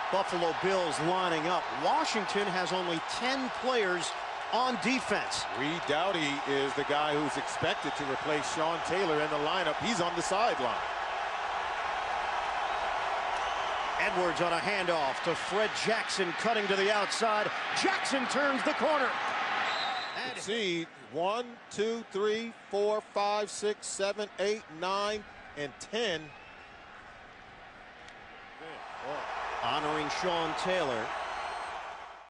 Buffalo Bills lining up. Washington has only 10 players on defense. Reed Doughty is the guy who's expected to replace Sean Taylor in the lineup. He's on the sideline. Edwards on a handoff to Fred Jackson, cutting to the outside. Jackson turns the corner. And see 1, 2, 3, 4, 5, 6, 7, 8, 9, and 10. honoring Sean Taylor.